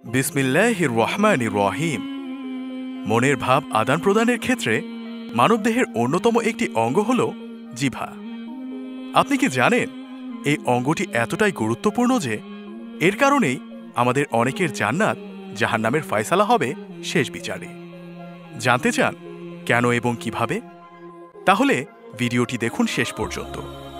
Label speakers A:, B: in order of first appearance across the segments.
A: বিসমিল্লাহির রহমানির রহিম। মনের ভাব আদান প্রদানের ক্ষেত্রে মানবদেহের অন্যতম একটি অঙ্গ হল জিহ্বা। আপনি কি জানেন এই অঙ্গটি এতটাই গুরুত্বপূর্ণ যে এর কারণেই আমাদের অনেকের জান্নাত জাহান্নামের ফয়সালা হবে শেষ বিচারে। জানতে চান কেন এবং কিভাবে? তাহলে ভিডিওটি দেখুন শেষ পর্যন্ত।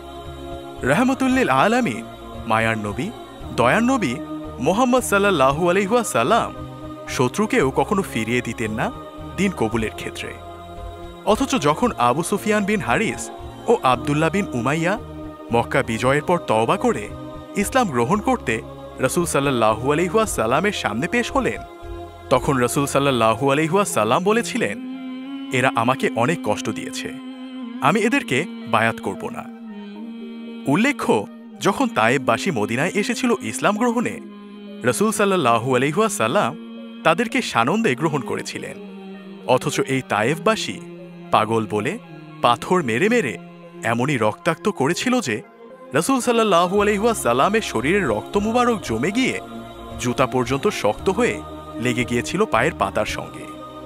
A: রহমতুল্লিল আলামিন, মায়ার নবী, দয়ার নবী মোহাম্মদ সাল্লাল্লাহু আলাইহি ওয়াসাল্লাম শত্রুকেও কখনো ফিরিয়ে দিতেন না দিন কবুলের ক্ষেত্রে। অথচ যখন আবু সুফিয়ান বিন হারিস ও আবদুল্লাহ বিন উমাইয়া মক্কা বিজয়ের পর তওবা করে ইসলাম গ্রহণ করতে রাসূল সাল্লাল্লাহু আলাইহি ওয়াসাল্লামের সামনে পেশ হলেন, তখন রাসূল সাল্লাল্লাহু আলাইহি ওয়াসাল্লাম বলেছিলেন, এরা আমাকে অনেক কষ্ট দিয়েছে, আমি এদেরকে বায়াত করব না। উল্লেখ্য, যখন তায়েববাসী মদিনায় এসেছিল ইসলাম গ্রহণে, রাসূল সাল্লাল্লাহু আলাইহি ওয়াসাল্লাম তাদেরকে সানন্দে গ্রহণ করেছিলেন। অথচ এই তায়েফবাসী পাগল বলে পাথর মেরে মেরে এমনই রক্তাক্ত করেছিল যে রাসূল সাল্লাল্লাহু আলাইহি ওয়াসাল্লামের শরীরের রক্ত মুবারক জমে গিয়ে জুতা পর্যন্ত শক্ত হয়ে লেগে গিয়েছিল পায়ের পাতার সঙ্গে।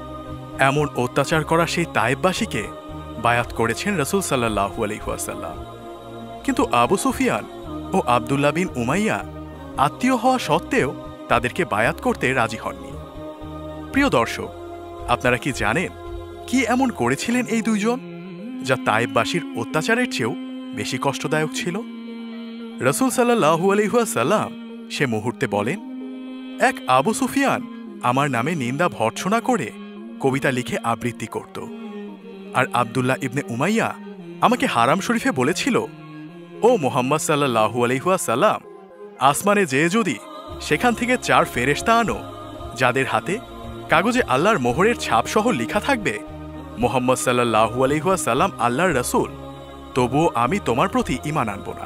A: এমন অত্যাচার করা সেই তায়েফবাসীকে বায়াত করেছেন রাসূল সাল্লাল্লাহু আলাইহি ওয়াসাল্লাম। কিন্তু আবু সুফিয়ান ও আবদুল্লাহ বিন উমাইয়া আত্মীয় হওয়া সত্ত্বেও তাদেরকে বায়াত করতে রাজি হননি। প্রিয় দর্শক, আপনারা কি জানেন কি এমন করেছিলেন এই দুইজন যা তায়েববাসীর অত্যাচারের চেয়েও বেশি কষ্টদায়ক ছিল? রাসূল সাল্লাল্লাহু আলাইহি ওয়াসাল্লাম সে মুহূর্তে বলেন, এক আবু সুফিয়ান আমার নামে নিন্দা ভর্ৎসনা করে কবিতা লিখে আবৃত্তি করত, আর আবদুল্লাহ ইবনে উমাইয়া আমাকে হারাম শরীফে বলেছিল, ও মুহাম্মদ সাল্লাল্লাহু আলাইহি ওয়াসাল্লাম, আসমানে যেয়ে যদি সেখান থেকে 4 ফেরেশতা আনো যাদের হাতে কাগজে আল্লাহর মোহরের ছাপসহ লেখা থাকবে, মুহাম্মদ সাল্লাল্লাহু আলাইহি ওয়াসাল্লাম আল্লাহর রাসূল, তবুও আমি তোমার প্রতি ঈমান আনব না।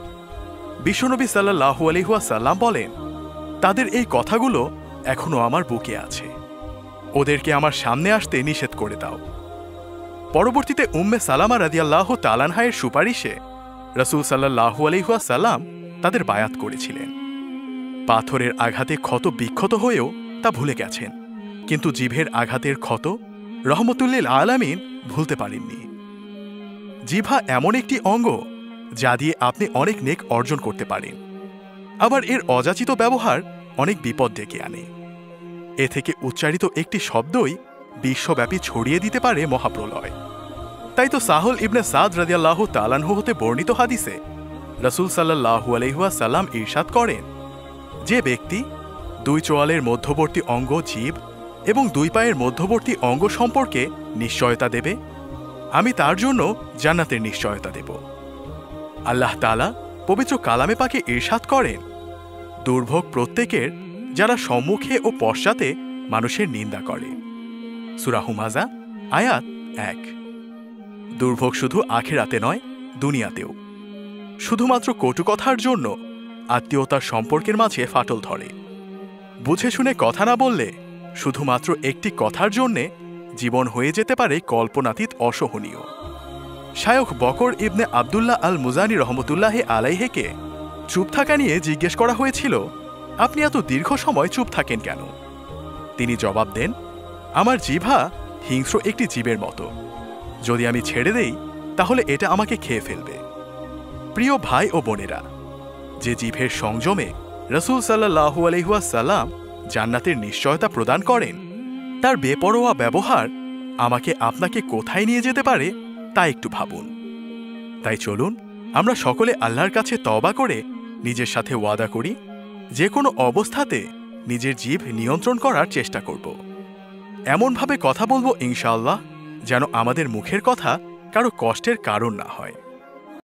A: বিশ্বনবী সাল্লাল্লাহু আলাইহি ওয়াসাল্লাম বলেন, তাদের এই কথাগুলো এখনো আমার বুকে আছে, ওদেরকে আমার সামনে আসতে নিষেধ করে দাও। পরবর্তীতে উম্মে সালামা রাদিয়াল্লাহু তাআলা আনহার সুপারিশে রাসূল সাল্লাল্লাহু আলাইহি ওয়াসাল্লাম তাদের বায়াত করেছিলেন। পাথরের আঘাতে ক্ষত বিক্ষত হয়েও তা ভুলে গেছেন, কিন্তু জিভের আঘাতের ক্ষত রহমতুল্লিল আলামিন ভুলতে পারেননি। জিহ্বা এমন একটি অঙ্গ যা দিয়ে আপনি অনেক নেক অর্জন করতে পারেন, আবার এর অযাচিত ব্যবহার অনেক বিপদ ডেকে আনে। এ থেকে উচ্চারিত একটি শব্দই বিশ্বব্যাপী ছড়িয়ে দিতে পারে মহাপ্রলয়। তাই তো সাহল ইবনে সাদ রাদিয়াল্লাহু তাআলা আনহু হতে বর্ণিত হাদিসে রাসূল সাল্লাল্লাহু আলাইহি ওয়াসাল্লাম ইরশাদ করেন, যে ব্যক্তি 2 চোয়ালের মধ্যবর্তী অঙ্গ জিহ্ব এবং 2 পায়ের মধ্যবর্তী অঙ্গ সম্পর্কে নিশ্চয়তা দেবে, আমি তার জন্য জান্নাতের নিশ্চয়তা দেব। আল্লাহ তাআলা পবিত্র কালামে পাকে ইরশাদ করেন, দুর্ভোগ প্রত্যেকের যারা সম্মুখে ও পশ্চাতে মানুষের নিন্দা করে। সূরা হুমাযা আয়াত 1। দুর্ভোগ শুধু আখিরাতে নয়, দুনিয়াতেও। শুধুমাত্র কটু কথার জন্য আত্মীয়তার সম্পর্কের মাঝে ফাটল ধরে। বুঝে শুনে কথা না বললে শুধুমাত্র একটি কথার জন্যে জীবন হয়ে যেতে পারে কল্পনাতীত অসহনীয়। শায়খ বকর ইবনে আবদুল্লাহ আল মুজানি রহমতুল্লাহি আলাইহিকে চুপ থাকা নিয়ে জিজ্ঞেস করা হয়েছিল, আপনি এত দীর্ঘ সময় চুপ থাকেন কেন? তিনি জবাব দেন, আমার জিহ্বা হিংস্র একটি জীবের মতো, যদি আমি ছেড়ে দেই তাহলে এটা আমাকে খেয়ে ফেলবে। প্রিয় ভাই ও বোনেরা, যে জিভের সংযমে রাসূল সাল্লাল্লাহু আলাইহি ওয়াসাল্লাম জান্নাতের নিশ্চয়তা প্রদান করেন, তার বেপরোয়া ব্যবহার আমাকে আপনাকে কোথায় নিয়ে যেতে পারে তা একটু ভাবুন। তাই চলুন আমরা সকলে আল্লাহর কাছে তওবা করে নিজের সাথে ওয়াদা করি, যে কোনো অবস্থাতে নিজের জিভ নিয়ন্ত্রণ করার চেষ্টা করব। এমনভাবে কথা বলবো ইনশাআল্লাহ যেন আমাদের মুখের কথা কারো কষ্টের কারণ না হয়।